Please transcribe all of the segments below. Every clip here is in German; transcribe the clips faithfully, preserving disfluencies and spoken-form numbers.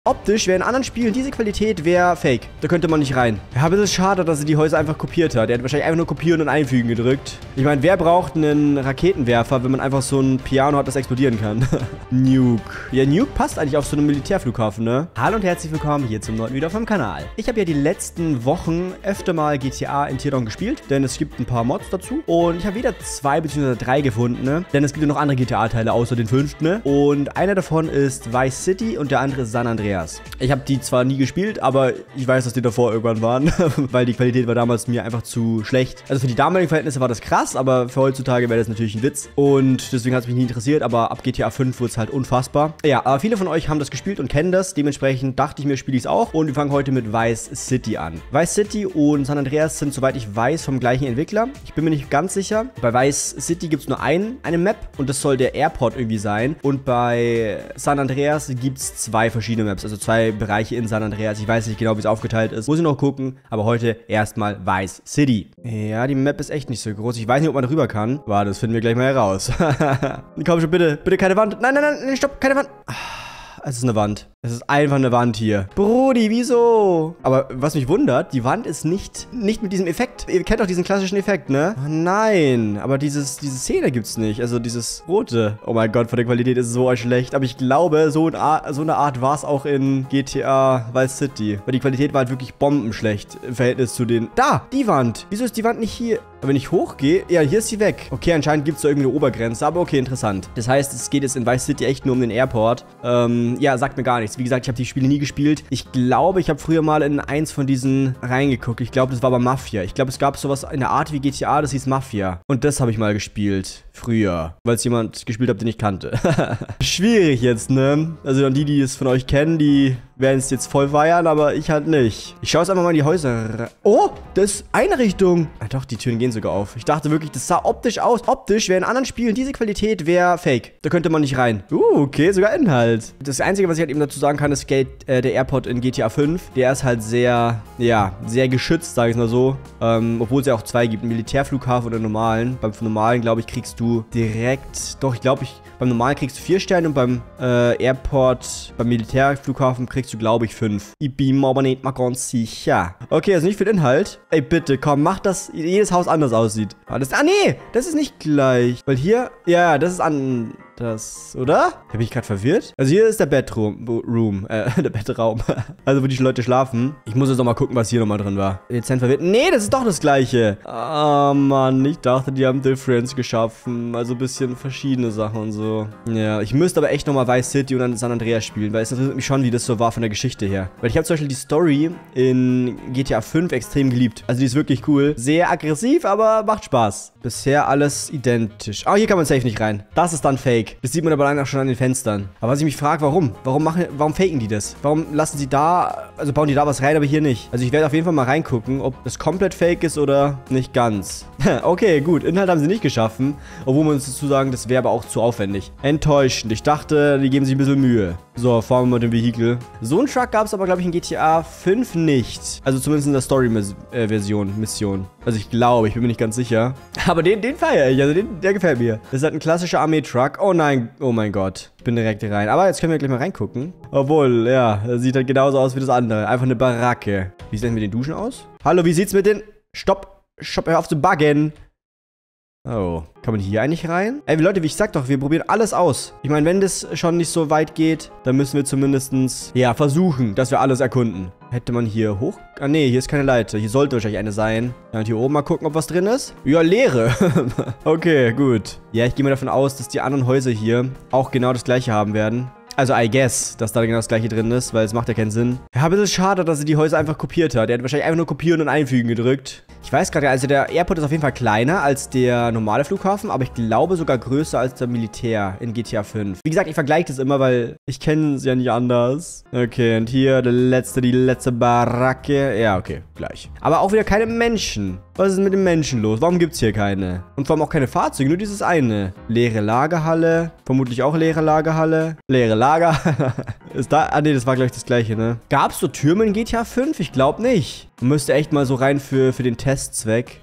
Optisch wäre in anderen Spielen diese Qualität wäre fake. Da könnte man nicht rein. Ja, aber es ist schade, dass er die Häuser einfach kopiert hat. Er hat wahrscheinlich einfach nur kopieren und einfügen gedrückt. Ich meine, wer braucht einen Raketenwerfer, wenn man einfach so ein Piano hat, das explodieren kann? Nuke. Ja, Nuke passt eigentlich auf so einen Militärflughafen, ne? Hallo und herzlich willkommen hier zum neuen Video auf meinem Kanal. Ich habe ja die letzten Wochen öfter mal G T A in Teardown gespielt, denn es gibt ein paar Mods dazu. Und ich habe wieder zwei bzw. drei gefunden, ne? Denn es gibt ja noch andere G T A-Teile außer den fünften, ne? Und einer davon ist Vice City und der andere ist San Andreas. Ich habe die zwar nie gespielt, aber ich weiß, dass die davor irgendwann waren, weil die Qualität war damals mir einfach zu schlecht. Also für die damaligen Verhältnisse war das krass, aber für heutzutage wäre das natürlich ein Witz. Und deswegen hat es mich nie interessiert, aber ab G T A fünf wurde es halt unfassbar. Ja, aber viele von euch haben das gespielt und kennen das. Dementsprechend dachte ich mir, spiele ich es auch. Und wir fangen heute mit Vice City an. Vice City und San Andreas sind, soweit ich weiß, vom gleichen Entwickler. Ich bin mir nicht ganz sicher. Bei Vice City gibt es nur einen, eine Map und das soll der Airport irgendwie sein. Und bei San Andreas gibt es zwei verschiedene Maps. Also zwei Bereiche in San Andreas. Ich weiß nicht genau, wie es aufgeteilt ist. Muss ich noch gucken. Aber heute erstmal Vice City. Ja, die Map ist echt nicht so groß. Ich weiß nicht, ob man darüber kann. Warte, das finden wir gleich mal heraus. Komm schon, bitte. Bitte keine Wand. Nein, nein, nein, stopp. Keine Wand. Es ist eine Wand. Es ist einfach eine Wand hier. Brudi, wieso? Aber was mich wundert, die Wand ist nicht, nicht mit diesem Effekt. Ihr kennt doch diesen klassischen Effekt, ne? Oh nein, aber dieses, diese Szene gibt's nicht. Also dieses rote. Oh mein Gott, von der Qualität ist es so schlecht. Aber ich glaube, so, ein Art, so eine Art war es auch in G T A Vice City. Weil die Qualität war halt wirklich bombenschlecht im Verhältnis zu den... Da, die Wand. Wieso ist die Wand nicht hier? Aber wenn ich hochgehe, ja, hier ist sie weg. Okay, anscheinend gibt es da irgendwie eine Obergrenze, aber okay, interessant. Das heißt, es geht jetzt in Vice City echt nur um den Airport. Ähm, ja, sagt mir gar nichts. Wie gesagt, ich habe die Spiele nie gespielt. Ich glaube, ich habe früher mal in eins von diesen reingeguckt. Ich glaube, das war aber Mafia. Ich glaube, es gab sowas in der Art wie G T A, das hieß Mafia. Und das habe ich mal gespielt. Früher. Weil es jemand gespielt hat, den ich kannte. Schwierig jetzt, ne? Also die, die es von euch kennen, die werden es jetzt voll feiern, aber ich halt nicht. Ich schaue jetzt einfach mal in die Häuser. Oh, das ist Einrichtung. Ah, doch, die Türen gehen sogar auf. Ich dachte wirklich, das sah optisch aus. Optisch wäre in anderen Spielen diese Qualität wäre fake. Da könnte man nicht rein. Uh, okay, sogar Inhalt. Das Einzige, was ich halt eben dazu sagen kann, ist Gate, äh, der Airport in G T A fünf. Der ist halt sehr, ja, sehr geschützt, sage ich mal so. Ähm, obwohl es ja auch zwei gibt. Einen Militärflughafen oder einen normalen. Beim normalen, glaube ich, kriegst du direkt... Doch, ich glaube, ich... Beim normalen kriegst du vier Sterne und beim äh, Airport, beim Militärflughafen kriegst du, glaube ich, fünf. Ich bin mir aber nicht mal ganz sicher. Okay, also nicht viel Inhalt. Ey, bitte, komm, mach, dass jedes Haus anders aussieht. Ah, das, ah nee, das ist nicht gleich. Weil hier, ja, das ist an... Das, oder? Da bin ich gerade verwirrt. Also hier ist der Bedroom, Room, äh, der Bettraum. Also wo die Leute schlafen. Ich muss jetzt noch mal gucken, was hier nochmal drin war. Dezent verwirrt. Nee, das ist doch das Gleiche. Ah, Mann, ich dachte, die haben Difference geschaffen. Also ein bisschen verschiedene Sachen und so. Ja, ich müsste aber echt nochmal Vice City und dann San Andreas spielen, weil es interessiert mich schon, wie das so war von der Geschichte her. Weil ich habe zum Beispiel die Story in G T A fünf extrem geliebt. Also die ist wirklich cool. Sehr aggressiv, aber macht Spaß. Bisher alles identisch. Ah, hier kann man safe nicht rein. Das ist dann fake. Das sieht man aber auch schon an den Fenstern. Aber was ich mich frage, warum? Warum machen, warum faken die das? Warum lassen sie da, also bauen die da was rein, aber hier nicht? Also ich werde auf jeden Fall mal reingucken, ob das komplett fake ist oder nicht ganz. Okay, gut. Inhalt haben sie nicht geschaffen. Obwohl man uns dazu sagen, das wäre aber auch zu aufwendig. Enttäuschend. Ich dachte, die geben sich ein bisschen Mühe. So, fahren wir mit dem Vehikel. So einen Truck gab es aber, glaube ich, in G T A fünf nicht. Also zumindest in der Story-Version, Mission. Also ich glaube, ich bin mir nicht ganz sicher. Aber den, den feiere ich. Also den, der gefällt mir. Das ist halt ein klassischer Armee-Truck. Oh nein, oh mein Gott. Ich bin direkt rein. Aber jetzt können wir gleich mal reingucken. Obwohl, ja, das sieht halt genauso aus wie das andere. Einfach eine Baracke. Wie sieht es mit den Duschen aus? Hallo, wie sieht's mit den... Stopp. Stopp, hör auf zu buggen. Oh. Kann man hier eigentlich rein? Ey, Leute, wie ich sag doch, wir probieren alles aus. Ich meine, wenn das schon nicht so weit geht, dann müssen wir zumindestens, ja, versuchen, dass wir alles erkunden. Hätte man hier hoch... Ah, nee, hier ist keine Leiter. Hier sollte wahrscheinlich eine sein. Ja, und hier oben mal gucken, ob was drin ist. Ja, Leere. Okay, gut. Ja, ich gehe mal davon aus, dass die anderen Häuser hier auch genau das gleiche haben werden. Also, I guess, dass da genau das gleiche drin ist, weil es macht ja keinen Sinn. Ja, aber es ist schade, dass er die Häuser einfach kopiert hat. Er hat wahrscheinlich einfach nur kopieren und einfügen gedrückt. Ich weiß gerade, also der Airport ist auf jeden Fall kleiner als der normale Flughafen, aber ich glaube sogar größer als der Militär in G T A fünf. Wie gesagt, ich vergleiche das immer, weil ich kenne es ja nicht anders. Okay, und hier der letzte, die letzte Baracke. Ja, okay, gleich. Aber auch wieder keine Menschen. Was ist mit den Menschen los? Warum gibt es hier keine? Und vor allem auch keine Fahrzeuge, nur dieses eine. Leere Lagerhalle. Vermutlich auch leere Lagerhalle. Leere Lager. Ist da... Ah, nee, das war gleich das gleiche, ne? Gab es so Türme in G T A fünf? Ich glaube nicht. Man müsste echt mal so rein für, für den Testzweck.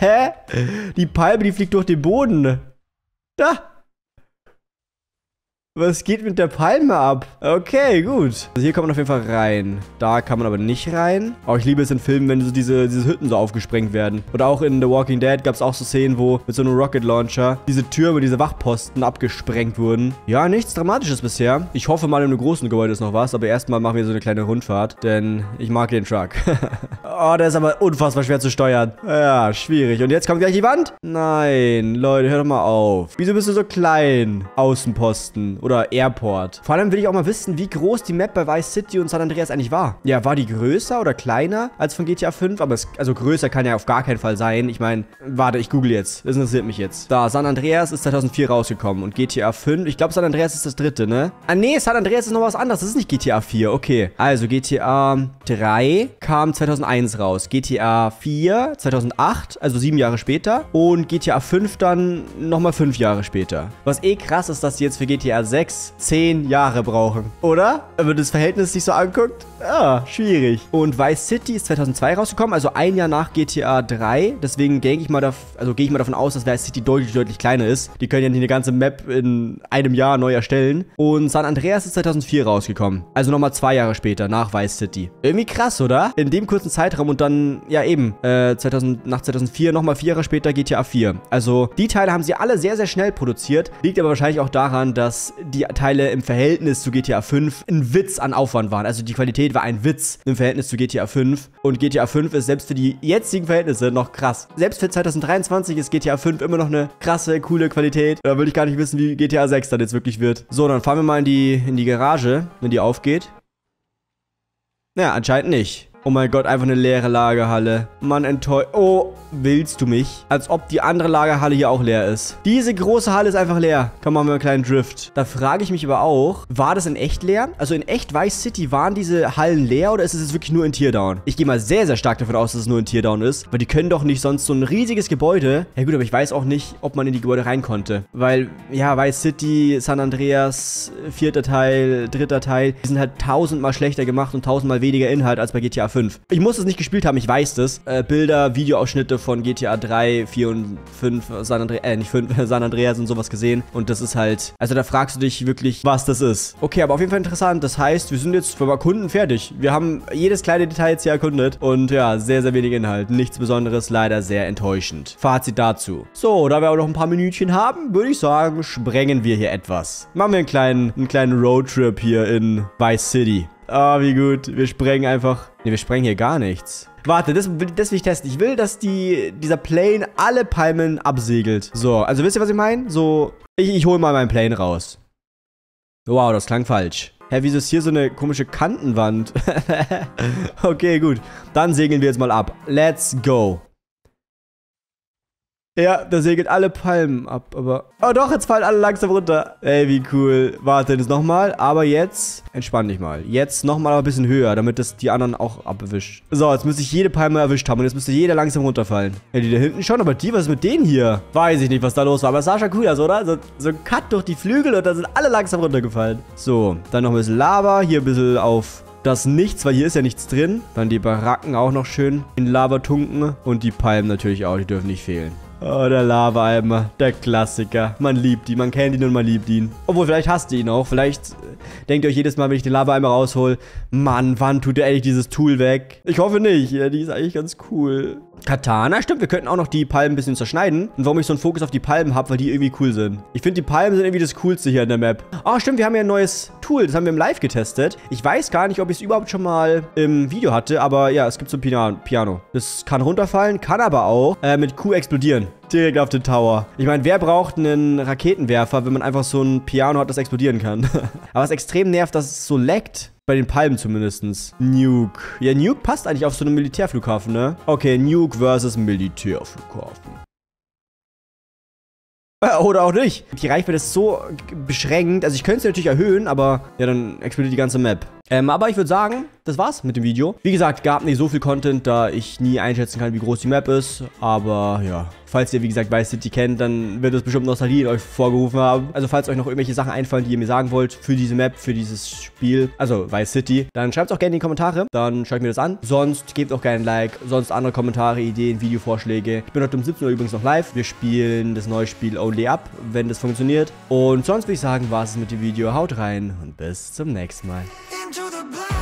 Die Palme, die fliegt durch den Boden. Da. Was geht mit der Palme ab? Okay, gut. Also hier kann man auf jeden Fall rein. Da kann man aber nicht rein. Oh, ich liebe es in Filmen, wenn so diese, diese Hütten so aufgesprengt werden. Oder auch in The Walking Dead gab es auch so Szenen, wo mit so einem Rocket Launcher diese Türme, diese Wachposten abgesprengt wurden. Ja, nichts Dramatisches bisher. Ich hoffe mal, in einem großen Gebäude ist noch was. Aber erstmal machen wir so eine kleine Rundfahrt. Denn ich mag den Truck. Oh, der ist aber unfassbar schwer zu steuern. Ja, schwierig. Und jetzt kommt gleich die Wand? Nein, Leute, hör doch mal auf. Wieso bist du so klein? Außenposten oder Airport. Vor allem will ich auch mal wissen, wie groß die Map bei Vice City und San Andreas eigentlich war. Ja, war die größer oder kleiner als von G T A fünf? Aber es, also größer kann ja auf gar keinen Fall sein. Ich meine, warte, ich google jetzt. Das interessiert mich jetzt. Da, San Andreas ist zweitausendvier rausgekommen und G T A fünf, ich glaube, San Andreas ist das dritte, ne? Ah, nee, San Andreas ist noch was anderes. Das ist nicht G T A vier, okay. Also, G T A drei kam zweitausendeins raus. G T A vier zweitausendacht, also sieben Jahre später. Und G T A fünf dann nochmal fünf Jahre später. Was eh krass ist, dass die jetzt für G T A sechs zehn Jahre brauchen. Oder? Wenn man das Verhältnis sich so anguckt. Ja, schwierig. Und Vice City ist zweitausendzwei rausgekommen, also ein Jahr nach G T A drei. Deswegen denke ich mal, also gehe ich mal davon aus, dass Vice City deutlich, deutlich kleiner ist. Die können ja nicht eine ganze Map in einem Jahr neu erstellen. Und San Andreas ist zweitausendvier rausgekommen. Also nochmal zwei Jahre später, nach Vice City. Irgendwie krass, oder? In dem kurzen Zeitraum und dann, ja eben, äh, zweitausend, nach zweitausendvier, nochmal vier Jahre später G T A vier. Also die Teile haben sie alle sehr, sehr schnell produziert. Liegt aber wahrscheinlich auch daran, dass die Teile im Verhältnis zu G T A fünf ein Witz an Aufwand waren. Also die Qualität war ein Witz im Verhältnis zu G T A fünf. Und G T A fünf ist selbst für die jetzigen Verhältnisse noch krass. Selbst für zweitausenddreiundzwanzig ist G T A fünf immer noch eine krasse, coole Qualität. Da würde ich gar nicht wissen, wie G T A sechs dann jetzt wirklich wird. So, dann fahren wir mal in die, in die Garage, wenn die aufgeht. Naja, anscheinend nicht. Oh mein Gott, einfach eine leere Lagerhalle. Mann, enttäuscht. Oh, willst du mich? Als ob die andere Lagerhalle hier auch leer ist. Diese große Halle ist einfach leer. Komm, machen wir einen kleinen Drift. Da frage ich mich aber auch, war das in echt leer? Also in echt Vice City waren diese Hallen leer oder ist es jetzt wirklich nur in Teardown? Ich gehe mal sehr, sehr stark davon aus, dass es nur in Teardown ist. Weil die können doch nicht sonst so ein riesiges Gebäude. Ja gut, aber ich weiß auch nicht, ob man in die Gebäude rein konnte. Weil, ja, Vice City, San Andreas, vierter Teil, dritter Teil, die sind halt tausendmal schlechter gemacht und tausendmal weniger Inhalt als bei G T A fünf. Ich muss es nicht gespielt haben, ich weiß das. Äh, Bilder, Videoausschnitte von G T A drei, vier und fünf, San Andreas, äh, nicht fünf, San Andreas und sowas gesehen. Und das ist halt, also da fragst du dich wirklich, was das ist. Okay, aber auf jeden Fall interessant. Das heißt, wir sind jetzt für Erkunden fertig. Wir haben jedes kleine Detail jetzt hier erkundet. Und ja, sehr, sehr wenig Inhalt. Nichts Besonderes, leider sehr enttäuschend. Fazit dazu. So, da wir auch noch ein paar Minütchen haben, würde ich sagen, sprengen wir hier etwas. Machen wir einen kleinen, einen kleinen Roadtrip hier in Vice City. Ah, wie gut. Wir sprengen einfach. Ne, wir sprengen hier gar nichts. Warte, das, das will ich testen. Ich will, dass die, dieser Plane alle Palmen absegelt. So, also wisst ihr, was ich meine? So, ich, ich hole mal meinen Plane raus. Wow, das klang falsch. Hä, wieso ist hier so eine komische Kantenwand? Okay, gut. Dann segeln wir jetzt mal ab. Let's go. Ja, da segelt alle Palmen ab, aber... Oh doch, jetzt fallen alle langsam runter. Ey, wie cool. Warte, das nochmal. Aber jetzt... Entspann dich mal. Jetzt nochmal ein bisschen höher, damit das die anderen auch abwischt. So, jetzt müsste ich jede Palme erwischt haben und jetzt müsste jeder langsam runterfallen. Ja, die da hinten schon, aber die, was ist mit denen hier? Weiß ich nicht, was da los war, aber es sah schon cool aus, oder? So, so ein Cut durch die Flügel und da sind alle langsam runtergefallen. So, dann noch ein bisschen Lava. Hier ein bisschen auf... Das Nichts, weil hier ist ja nichts drin. Dann die Baracken auch noch schön in Lava tunken. Und die Palmen natürlich auch, die dürfen nicht fehlen. Oh, der Lava-Eimer. Der Klassiker. Man liebt ihn, man kennt ihn und man liebt ihn. Obwohl, vielleicht hasst ihr ihn auch. Vielleicht denkt ihr euch jedes Mal, wenn ich den Lava-Eimer raushol, Mann, wann tut der endlich dieses Tool weg? Ich hoffe nicht. Ja, die ist eigentlich ganz cool. Katana, stimmt, wir könnten auch noch die Palmen ein bisschen zerschneiden. Und warum ich so einen Fokus auf die Palmen habe, weil die irgendwie cool sind. Ich finde, die Palmen sind irgendwie das Coolste hier in der Map. Oh, stimmt, wir haben ja ein neues Tool. Das haben wir im Live getestet. Ich weiß gar nicht, ob ich es überhaupt schon mal im Video hatte, aber ja, es gibt so ein Piano. Das kann runterfallen, kann aber auch äh, mit Q explodieren. Direkt auf den Tower. Ich meine, wer braucht einen Raketenwerfer, wenn man einfach so ein Piano hat, das explodieren kann? Aber was extrem nervt, dass es so leckt. Bei den Palmen zumindest. Nuke. Ja, Nuke passt eigentlich auf so einen Militärflughafen, ne? Okay, Nuke versus Militärflughafen. Oder auch nicht. Die Reichweite ist so beschränkt. Also ich könnte es natürlich erhöhen, aber ja, dann explodiert die ganze Map. Ähm, aber ich würde sagen, das war's mit dem Video. Wie gesagt, gab nicht so viel Content, da ich nie einschätzen kann, wie groß die Map ist. Aber ja, falls ihr, wie gesagt, Vice City kennt, dann wird es bestimmt Nostalgie in euch vorgerufen haben. Also falls euch noch irgendwelche Sachen einfallen, die ihr mir sagen wollt für diese Map, für dieses Spiel, also Vice City, dann schreibt es auch gerne in die Kommentare. Dann schaue ich mir das an. Sonst gebt auch gerne ein Like. Sonst andere Kommentare, Ideen, Videovorschläge. Ich bin heute um siebzehn Uhr übrigens noch live. Wir spielen das neue Spiel Only Up, wenn das funktioniert. Und sonst würde ich sagen, war es mit dem Video. Haut rein und bis zum nächsten Mal. Into the